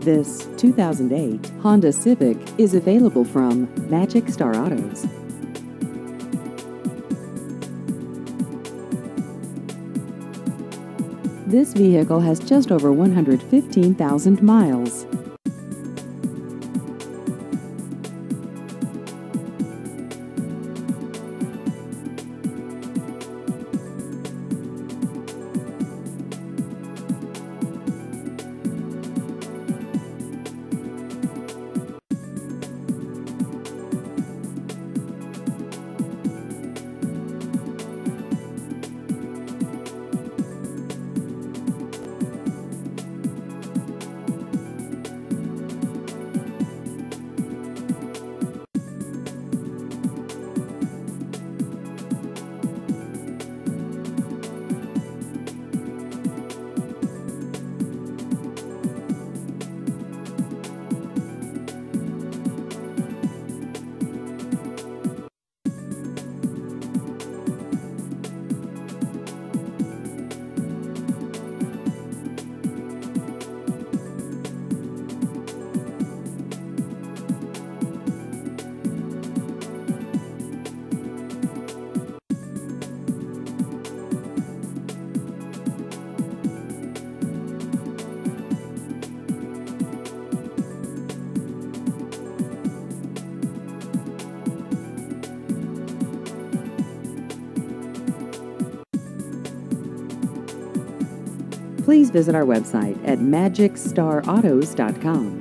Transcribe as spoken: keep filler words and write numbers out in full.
This two thousand eight Honda Civic is available from Magic Star Autos. This vehicle has just over one hundred fifteen thousand miles. Please visit our website at magic star autos dot com.